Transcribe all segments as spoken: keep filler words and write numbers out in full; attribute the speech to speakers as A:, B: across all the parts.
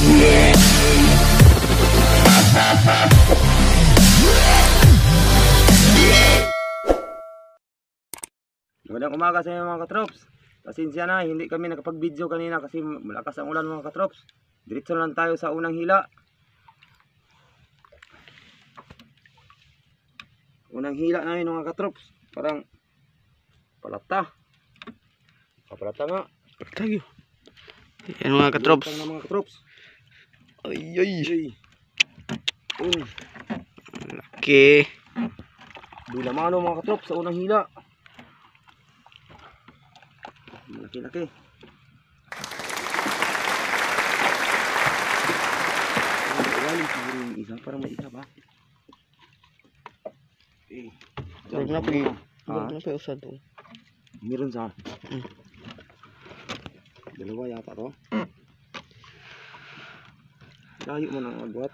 A: Magandang umaga sa inyo mga katrops. Pasensya na, hindi kami nakapag-video kanina kasi malakas ang ulan mga katrops. Diretso lang tayo sa unang hila. Unang hila namin mga katrops. Parang palata. Palata nga.
B: Palata yun. Yan mga katrops.
A: Yan mga katrops.
B: Ay ay.
A: Ay. Um.
B: Laki.
A: Di lamano mga katrops sa unang hila. Laki-laki. Galing siguro yung isa. Parang may isa ba? Eh.
B: Huwag na pag
A: Huwag
B: na pag usad to.
A: Meron sa.
B: Hmm.
A: Dalawa yata to. Layo mo nang agwat.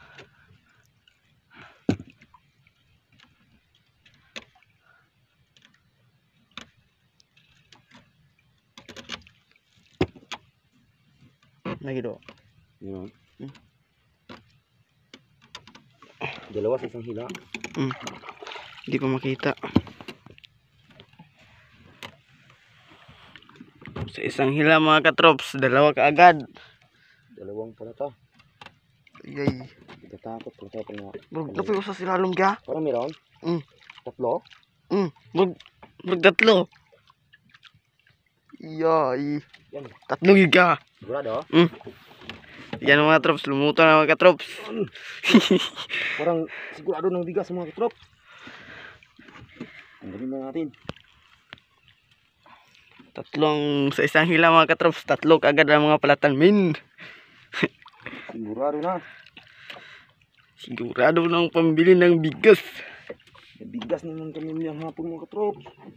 B: Lagi do.
A: Yun.
B: Hmm.
A: Dalawa sa isang hila.
B: Hmm. Hindi pa makita. Sa isang hila mga katrops, dalawa kaagad.
A: Dalawang pala to.
B: Yay.
A: Natatakot pala tayo pala.
B: Bro, dapat usas sila along ka.
A: Parang meron?
B: Hmm.
A: Tatlo?
B: Hmm. Bro, bro, tatlo. Yay.
A: Yan.
B: Tatlo giga.
A: Sigurado?
B: Hmm. Yan mga trops, lumuto na mga katrops.
A: Parang sigurado ng bigas sa mga katrop. Ang galing na natin.
B: Tatlong sa isang hila mga katrops, tatlo kaagad ang mga palatan min.
A: Sigurado na.
B: Sigurado ng pambili ng bigas.
A: May bigas naman kami niyang hapon mga katrop.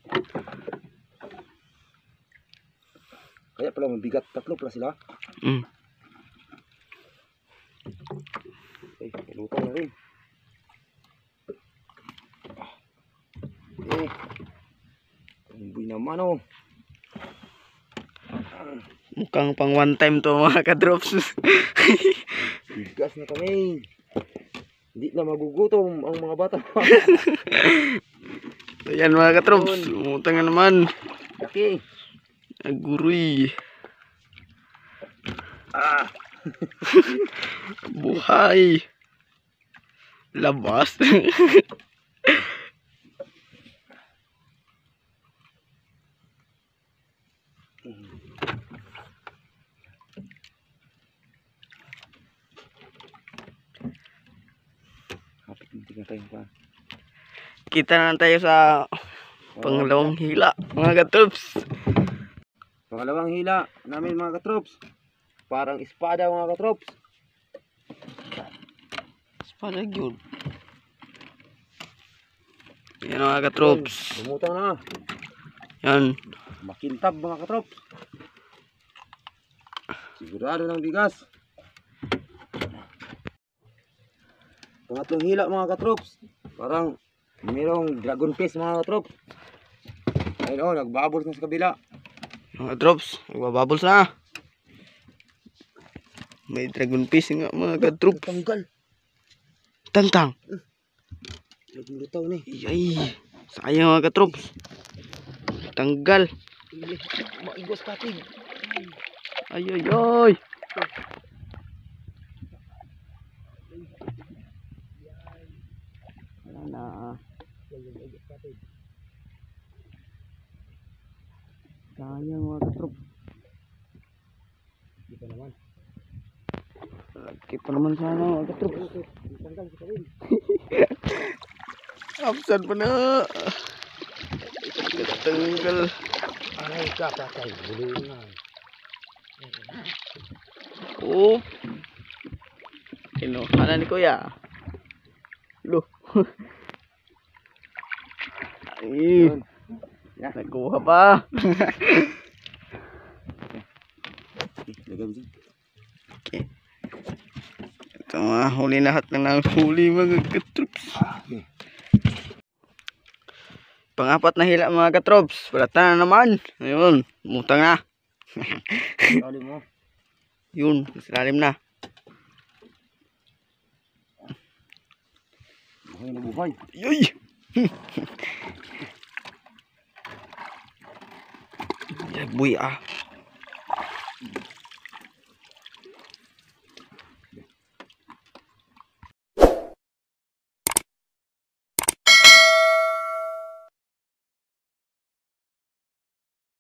A: Kaya pala mabigat, tatlo pala sila.
B: Mm.
A: Okay, lutang na rin. Okay. Umboy naman oh.
B: Mukhang pang one time to mga kadrops.
A: Bigas na kami. Hindi na magugutom ang mga bata.
B: Ayan mga katrops, umutang na naman.
A: Okay.
B: Aguroy.
A: Ah.
B: Buhay. Labas. Kita na tayo sa pangalawang hila mga katrops.
A: Pangalawang hila namin mga katrops. Parang espada mga katrops.
B: Espada yun. Yan mga katrops.
A: Lumutang na.
B: Yan.
A: Makintab mga katrops. Sigurado ng bigas. Pangatlong hila mga katrops. Parang mayroong dragon fish mga katrops. Ayun o, nagbabol na sa kabila.
B: Mga drops, magbabubbles na. May dragon fish nga mga katrops.
A: Tanggal.
B: Tantang.
A: Naglutaw ni.
B: Ay, sayang mga katrops. Tanggal.
A: Maigos katig.
B: Ay ay ay. Wala na. Sayang mga katrops.
A: Di pa naman.
B: Lagi pa naman sana mga katrops.
A: Tanggal kita rin.
B: Absan pa na. Tanggal.
A: Aray ka kakay. Bulungan.
B: Oh. Kinuha ni kuya. Loh. Ay. Nakuha pa.
A: Lagay mo dyan.
B: Okay. Ito mga huli lahat na nahuli mga katrops.
A: Okay.
B: Pangapat na hila mga katrops. Balatan na naman. Ayun. Mutang na.
A: Lalim mo.
B: Yun. Lalim na.
A: Ay, nabuhay.
B: Yoy! Ya, boy ah.